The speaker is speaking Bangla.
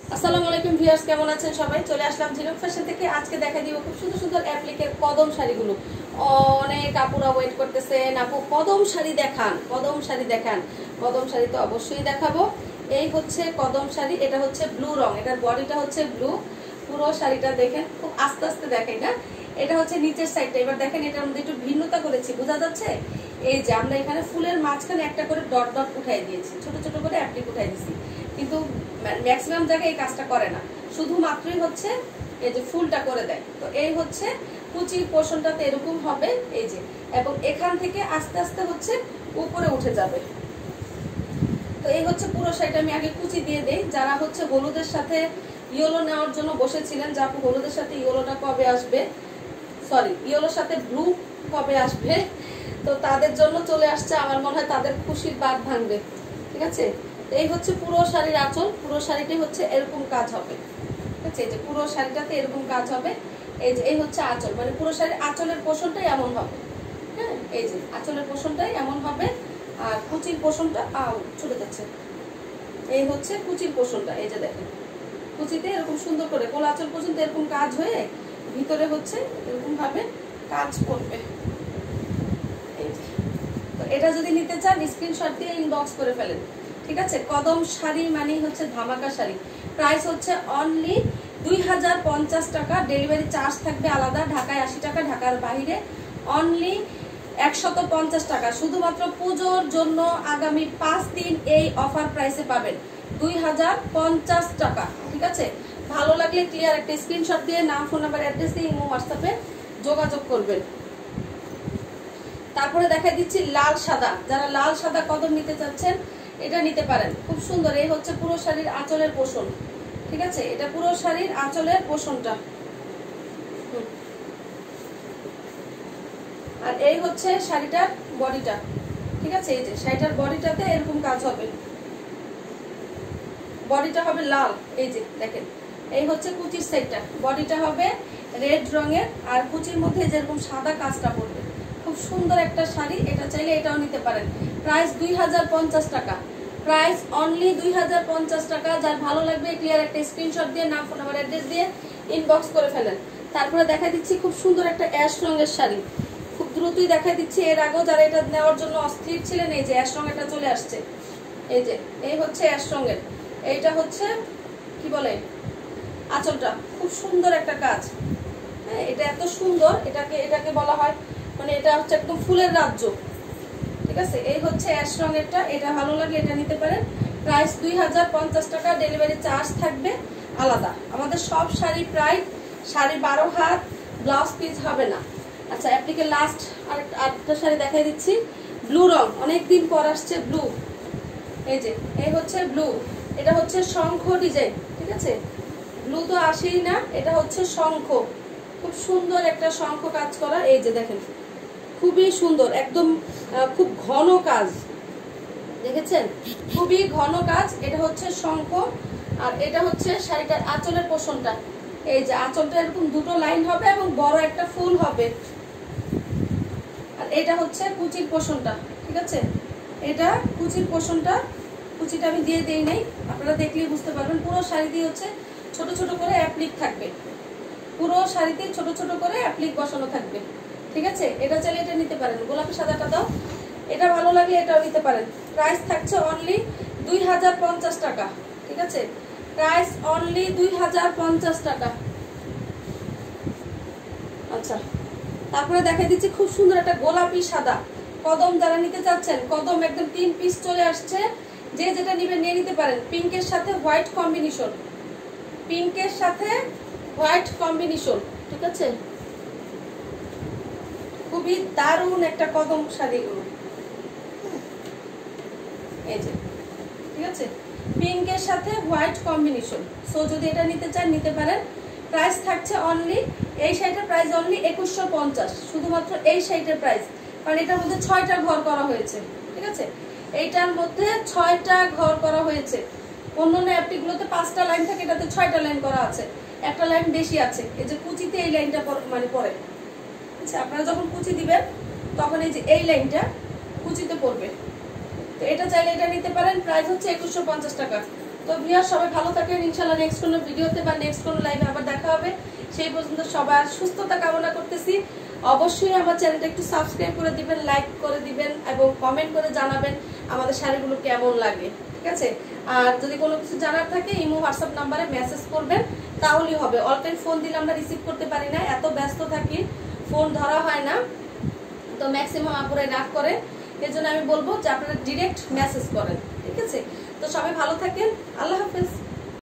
আসসালামু আলাইকুম ভিউয়ার্স, কেমন আছেন সবাই? চলে আসলাম ঝিনুক ফ্যাশন থেকে। আজকে দেখা দিব খুব সুন্দর সুন্দর অ্যাপ্লিকের কদম শাড়িগুলো। অনেক আপুরা ওয়েট করতেছেন, আপু কদম শাড়ি দেখান, কদম শাড়ি দেখান। কদম শাড়ি তো অবশ্যই দেখাবো। এই হচ্ছে কদম শাড়ি, এটা হচ্ছে ব্লু রং, এটার বডিটা হচ্ছে ব্লু। পুরো শাড়িটা দেখেন, খুব আস্তে আস্তে দেখাই না। এটা হচ্ছে নিচের সাইডটা, এবার দেখেন এটার মধ্যে একটু ভিন্নতা করেছি, বোঝা যাচ্ছে? এই যে আমরা এখানে ফুলের মাঝখানে একটা করে ডট ডট উঠাই দিয়েছি, ছোট ছোট করে অ্যাপ্লিক উঠাই দিয়েছি। কিন্তু ম্যাক্সিমাম জায়গায় এই কাজটা করে না, শুধুমাত্রই হচ্ছে এই যে ফুলটা করে দেয়। তো এই হচ্ছে কুচির পোর্শনটাতে এরকম হবে, এই যে, এবং এখান থেকে আস্তে আস্তে হচ্ছে উপরে উঠে যাবে। তো এই হচ্ছে পুরো শাড়িটা। আমি আগে কুচি দিয়ে দেই। যারা হচ্ছে হলুদের সাথে ইয়েলো নেওয়ার জন্য বসেছিলেন, যা আপু হলুদের সাথে ইয়েলোটা কবে আসবে, সরি ইয়েলোর সাথে ব্লু কবে আসবে, তো তাদের জন্য চলে আসছে। আমার মনে হয় তাদের খুশির বাঁধ ভাঙবে। ঠিক আছে, এই হচ্ছে পুরো শাড়ির আঁচল। পুরো শাড়িটাই হচ্ছে এরকম কাজ হবে। ঠিক আছে, এই যে পুরো শাড়িটাতে এরকম কাজ হবে। এই যে এই হচ্ছে আঁচল, মানে পুরো শাড়ির আঁচলের পোর্শনটাই এমন হবে। হ্যাঁ, এই যে আঁচলের পোর্শনটাই এমন হবে। আর কুচির পোর্শনটা চলে যাচ্ছে। এই হচ্ছে কুচির পোর্শনটা, এই যে দেখেন কুচিতে এরকম সুন্দর করে কোলা আঁচল পর্যন্ত এরকম কাজ হয়ে ভিতরে হচ্ছে এরকম ভাবে কাজ করবে। এই যে, তো এটা যদি নিতে চান স্ক্রিনশট দিয়ে ইনবক্স করে ফেলেন। ঠিক আছে, কদম শাড়ি মানে হচ্ছে ধামাকা শাড়ি। প্রাইস হচ্ছে অনলি 2050 টাকা। ডেলিভারি চার্জ থাকবে আলাদা, ঢাকায় 80 টাকা, ঢাকার বাইরে অনলি 150 টাকা। শুধুমাত্র পুজোর জন্য আগামী 5 দিন এই অফার প্রাইসে পাবেন 2050 টাকা। ঠিক আছে, ভালো লাগলে ক্লিয়ার একটা স্ক্রিনশট দিয়ে নাম, ফোন নাম্বার, অ্যাড্রেস দিয়ে ইমো হোয়াটসঅ্যাপে যোগাযোগ করবেন। তারপরে দেখা দিচ্ছি লাল সাদা। যারা লাল সাদা কদম নিতে চাচ্ছেন এটা নিতে পারেন, খুব সুন্দর। এই হচ্ছে পুরো শাড়ির আঁচলের পোষণ। ঠিক আছে, এটা পুরো শাড়ির আঁচলের পোষণটা। আর এই হচ্ছে শাড়িটার বডিটা। ঠিক আছে, এই যে শাড়িটার বডিটাতে এরকম কাজ হবে, বডিটা হবে লাল। এই যে দেখেন, এই হচ্ছে কুচির সাইডটা, বডিটা হবে রেড রঙের, আর কুচির মধ্যে যেরকম সাদা কাজটা পড়বে। খুব সুন্দর একটা শাড়ি, এটা চাইলে এটাও নিতে পারেন। প্রাইস 2050 টাকা, প্রাইস অনলি 2050 টাকা। যার ভালো লাগবে ক্লিয়ার একটা স্ক্রিনশট দিয়ে নাম, ফোন নাম্বার, অ্যাড্রেস দিয়ে ইনবক্স করে ফেলেন। তারপরে দেখা দিচ্ছি খুব সুন্দর একটা অ্যাশ রঙের শাড়ি, খুব দ্রুতই দেখা দিচ্ছি। এর আগেও যারা এটা নেওয়ার জন্য অস্থির ছিলেন, এই যে অ্যাশ রঙেরটা চলে আসছে। এই যে এই হচ্ছে অ্যাশ রঙের, এইটা হচ্ছে কি বলে আঁচলটা, খুব সুন্দর একটা কাজ। হ্যাঁ, এটা এত সুন্দর, এটাকে বলা হয় মানে এটা হচ্ছে একদম ফুলের রাজ্য। ঠিক আছে, এই হচ্ছে অ্যাশ রঙেরটা, এটা ভালো লাগলে এটা নিতে পারেন। প্রাইস 2050 টাকা, ডেলিভারি চার্জ থাকবে আলাদা। আমাদের সব শাড়ি প্রায় 12.5 হাত, ব্লাউজ পিস হবে না। আচ্ছা, অ্যাপ্লিকে লাস্ট আরেকটা শাড়ি দেখাই দিচ্ছি। ব্লু রং, অনেকদিন পর আসছে ব্লু। এই যে এই হচ্ছে ব্লু, এটা হচ্ছে শঙ্খ ডিজাইন। ঠিক আছে, ব্লু তো আসেই না, এটা হচ্ছে শঙ্খ, খুব সুন্দর একটা শঙ্খ কাজ করা। এই যে দেখেন খুবই সুন্দর, একদম খুব ঘন কাজ, দেখেছেন খুবই ঘন কাজ। এটা হচ্ছে শঙ্খ, আর এটা হচ্ছে শাড়িটার আঁচলের পোষণটা। এই যে আঁচলটা এরকম দুটো লাইন হবে এবং বড় একটা ফুল হবে। আর এটা হচ্ছে কুচির পোষণটা। ঠিক আছে, এটা কুচির পোষণটা, কুচিটা আমি দিয়ে দেই নাই, আপনারা দেখলেই বুঝতে পারবেন। পুরো শাড়ি দিয়ে হচ্ছে ছোট ছোট করে অ্যাপ্লিক থাকবে, পুরো শাড়িতে ছোট ছোট করে অ্যাপ্লিক বসানো থাকবে। ঠিক আছে, এটা চাইলে এটা নিতে পারেন। গোলাপি সাদাটা দাও, এটা ভালো লাগলে এটাও নিতে পারেন। প্রাইস থাকছে অনলি 2050 টাকা। ঠিক আছে, প্রাইস অনলি 2050 টাকা। আচ্ছা, তারপরে দেখা দিচ্ছি খুব সুন্দর একটা গোলাপি সাদা কদম। যারা নিতে চাচ্ছেন কদম একদম 3 পিস চলে আসছে, যে যেটা নিবেন নিয়ে নিতে পারেন। পিঙ্কের সাথে হোয়াইট কম্বিনেশন, পিঙ্কের সাথে হোয়াইট কম্বিনেশন। ঠিক আছে, খুবই দারুণ একটা কদম শাড়িগুলো। এই যে ঠিক আছে, পিঙ্কের সাথে হোয়াইট কম্বিনেশন। সো যদি এটা নিতে চান নিতে পারেন। প্রাইস থাকছে অনলি, এই শাড়িটার প্রাইস অনলি 2150, শুধুমাত্র এই শাড়িটার প্রাইস। কারণ এটার মধ্যে 6টা ঘর করা হয়েছে। ঠিক আছে, এইটার মধ্যে 6টা ঘর করা হয়েছে। অন্যান্য অ্যাপ্লিকগুলোতে 5টা লাইন থাকে, এটাতে 6টা লাইন করা আছে, একটা লাইন বেশি আছে। এই যে কুচিতে এই লাইনটা মানে পড়ে। আচ্ছা, আপনারা যখন কুচি দিবেন তখন এই যে এই লাইনটা কুচিতে পড়বে। তো এটা চাইলে এটা নিতে পারেন। প্রাইস হচ্ছে 2150 টাকা। তো ভিউয়ার সবাই ভালো থাকেন, ইনশাআল্লাহ নেক্সট কোনো ভিডিওতে বা নেক্সট কোনো লাইভে আবার দেখা হবে। সেই পর্যন্ত সবার সুস্থতা কামনা করতেছি। অবশ্যই আমার চ্যানেলটা একটু সাবস্ক্রাইব করে দিবেন, লাইক করে দিবেন এবং কমেন্ট করে জানাবেন আমাদের শাড়িগুলো কেমন লাগে, ঠিক আছে? আর যদি কোনো কিছু জানার থাকে ইমো হোয়াটসঅ্যাপ নাম্বারে মেসেজ করবেন, তাহলেই হবে। অল টাইম ফোন দিলে আমরা রিসিভ করতে পারি না, এত ব্যস্ত থাকি, ফোন ধরা হয় না, তো ম্যাক্সিমাম আপুরাই রাগ করে। এর জন্য আমি বলবো যে আপনারা ডিরেক্ট মেসেজ করেন, ঠিক আছে? তো সবাই ভালো থাকেন, আল্লাহ হাফেজ।